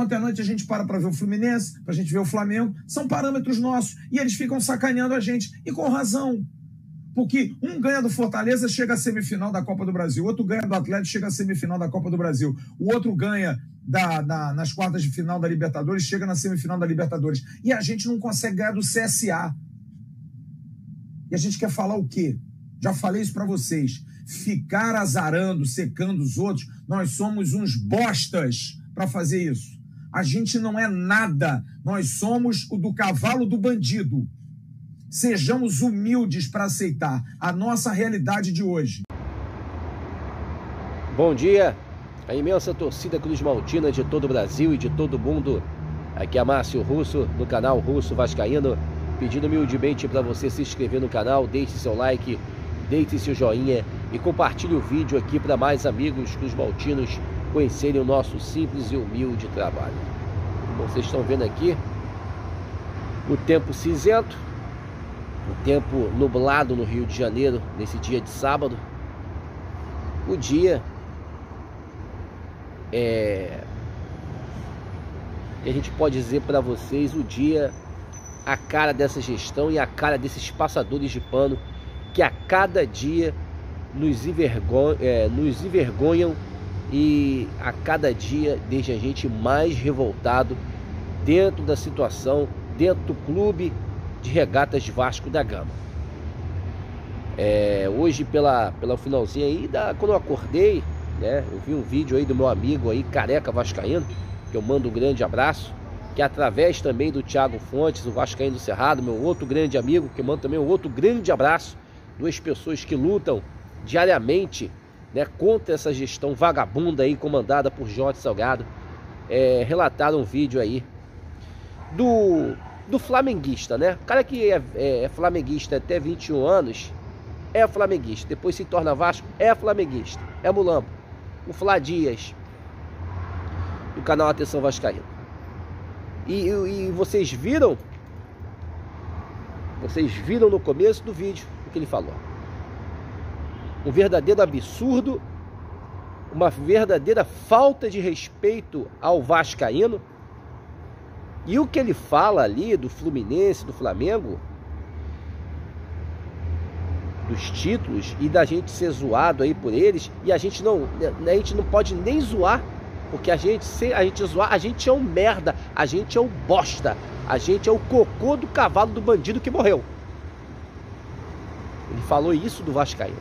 ontem à noite a gente para ver o Fluminense, pra gente ver o Flamengo. São parâmetros nossos. E eles ficam sacaneando a gente. E com razão. Porque um ganha do Fortaleza, chega à semifinal da Copa do Brasil. O outro ganha do Atlético, chega à semifinal da Copa do Brasil. O outro ganha nas quartas de final da Libertadores, chega na semifinal da Libertadores. E a gente não consegue ganhar do CSA. E a gente quer falar o quê? Já falei isso pra vocês. Ficar azarando, secando os outros, nós somos uns bostas para fazer isso. A gente não é nada. Nós somos o do cavalo do bandido. Sejamos humildes para aceitar a nossa realidade de hoje. Bom dia, a imensa torcida Cruz Maltina de todo o Brasil e de todo o mundo. Aqui é Márcio Russo, do canal Russo Vascaíno, pedindo humildemente para você se inscrever no canal, deixe seu like, deixe seu joinha e compartilhe o vídeo aqui para mais amigos Cruz Maltinos conhecerem o nosso simples e humilde trabalho. Como vocês estão vendo aqui, o tempo cinzento, o tempo nublado no Rio de Janeiro, nesse dia de sábado. O dia e a gente pode dizer para vocês, o dia, a cara dessa gestão e a cara desses passadores de pano que a cada dia nos envergonham e a cada dia deixa a gente mais revoltado dentro da situação, dentro do clube de Regatas Vasco da Gama. Hoje pela finalzinha aí, quando eu acordei, né, eu vi um vídeo aí do meu amigo aí, Careca Vascaíno, que eu mando um grande abraço, que através também do Thiago Fontes, o Vascaíno do Cerrado, meu outro grande amigo, que eu mando também um outro grande abraço, duas pessoas que lutam diariamente, né, contra essa gestão vagabunda aí, comandada por Jorge Salgado, relataram um vídeo aí do flamenguista, né? O cara que é flamenguista até 21 anos é flamenguista, depois se torna Vasco, é flamenguista, é mulambo. O Flá Dias, do canal Atenção Vascaíno. E vocês viram no começo do vídeo o que ele falou. Um verdadeiro absurdo, uma verdadeira falta de respeito ao vascaíno. E o que ele fala ali do Fluminense, do Flamengo, dos títulos e da gente ser zoado aí por eles, e a gente não pode nem zoar, porque a gente zoar, a gente é um merda, a gente é um bosta, a gente é o cocô do cavalo do bandido que morreu. Ele falou isso do vascaíno.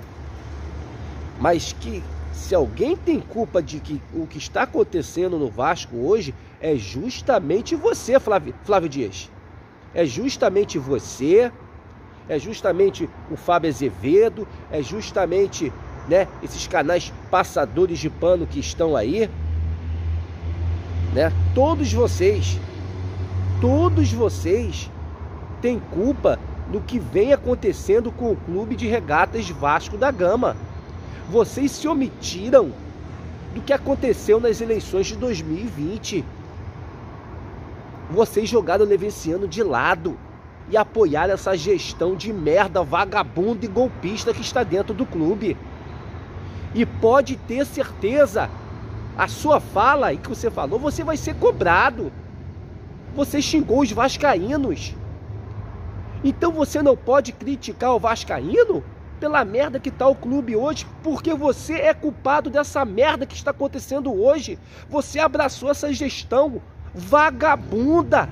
Mas que se alguém tem culpa de que o que está acontecendo no Vasco hoje é justamente você, Flávio Dias. É justamente você, é justamente o Fábio Azevedo, é justamente, né, esses canais passadores de pano que estão aí, né? Todos vocês têm culpa do que vem acontecendo com o Clube de Regatas Vasco da Gama. Vocês se omitiram do que aconteceu nas eleições de 2020. Vocês jogaram o Levenciano de lado e apoiaram essa gestão de merda, vagabunda e golpista que está dentro do clube. E pode ter certeza, a sua fala aí que você falou, você vai ser cobrado. Você xingou os vascaínos. Então você não pode criticar o vascaíno pela merda que está o clube hoje, porque você é culpado dessa merda que está acontecendo hoje. Você abraçou essa gestão vagabunda.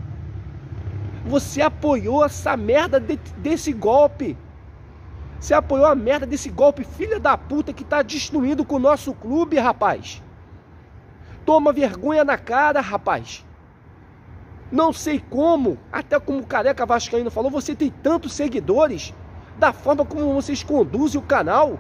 Você apoiou essa merda desse golpe. Você apoiou a merda desse golpe, filha da puta, que está destruindo com o nosso clube, rapaz. Toma vergonha na cara, rapaz. Não sei como, até como o Careca Vascaíno falou, você tem tantos seguidores, da forma como vocês conduzem o canal,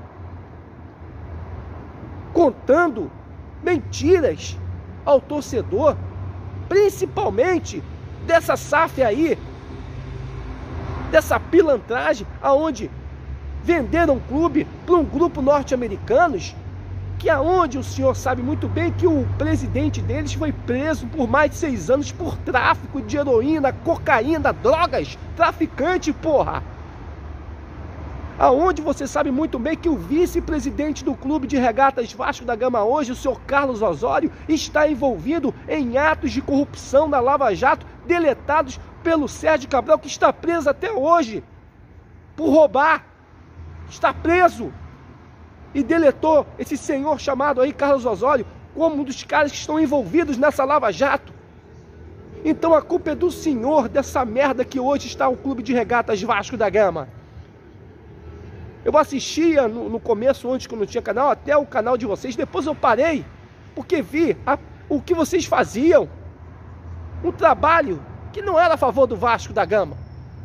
contando mentiras ao torcedor, principalmente dessa SAF aí, dessa pilantragem, aonde venderam o clube para um grupo norte-americanos, que aonde o senhor sabe muito bem que o presidente deles foi preso por mais de 6 anos por tráfico de heroína, cocaína, drogas, traficante, porra. Aonde você sabe muito bem que o vice-presidente do Clube de Regatas Vasco da Gama hoje, o senhor Carlos Osório, está envolvido em atos de corrupção da Lava Jato, deletados pelo Sérgio Cabral, que está preso até hoje por roubar. Está preso. E deletou esse senhor chamado aí, Carlos Osório, como um dos caras que estão envolvidos nessa Lava Jato. Então a culpa é do senhor, dessa merda que hoje está o Clube de Regatas Vasco da Gama. Eu assistia no começo, antes que eu não tinha canal, até o canal de vocês. Depois eu parei, porque vi o que vocês faziam. Um trabalho que não era a favor do Vasco da Gama.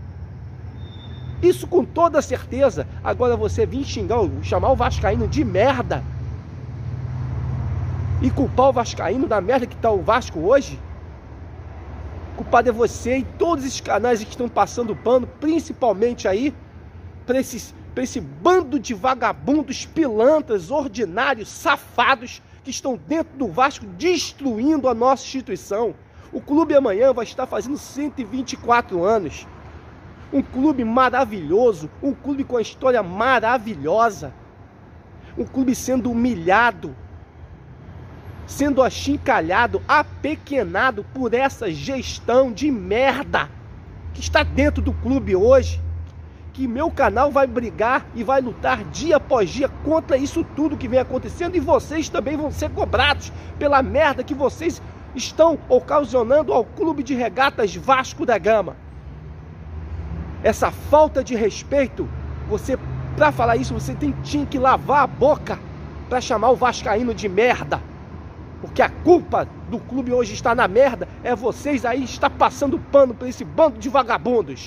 Isso com toda certeza. Agora você vir chamar o vascaíno de merda e culpar o vascaíno da merda que está o Vasco hoje. Culpado é você e todos esses canais que estão passando pano, principalmente aí para esse bando de vagabundos, pilantras, ordinários, safados que estão dentro do Vasco destruindo a nossa instituição. O clube amanhã vai estar fazendo 124 anos. Um clube maravilhoso, um clube com a história maravilhosa. Um clube sendo humilhado, sendo achincalhado, apequenado por essa gestão de merda que está dentro do clube hoje. Que meu canal vai brigar e vai lutar dia após dia contra isso tudo que vem acontecendo, e vocês também vão ser cobrados pela merda que vocês estão ocasionando ao Clube de Regatas Vasco da Gama. Essa falta de respeito, para falar isso, você tinha que lavar a boca para chamar o vascaíno de merda. Porque a culpa do clube hoje está na merda, é vocês aí está passando pano para esse bando de vagabundos.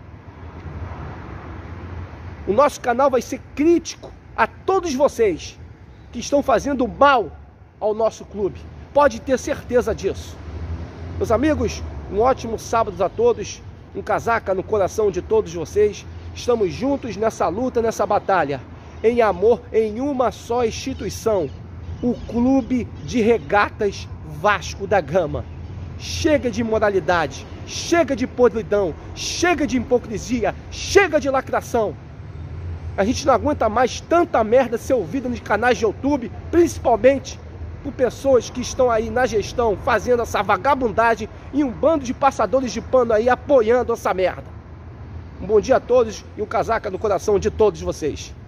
O nosso canal vai ser crítico a todos vocês que estão fazendo mal ao nosso clube. Pode ter certeza disso. Meus amigos, um ótimo sábado a todos. Um casaca no coração de todos vocês. Estamos juntos nessa luta, nessa batalha. Em amor, em uma só instituição. O Clube de Regatas Vasco da Gama. Chega de imoralidade. Chega de podridão. Chega de hipocrisia. Chega de lacração. A gente não aguenta mais tanta merda ser ouvida nos canais de YouTube, principalmente por pessoas que estão aí na gestão fazendo essa vagabundagem e um bando de passadores de pano aí apoiando essa merda. Um bom dia a todos e um casaca no coração de todos vocês.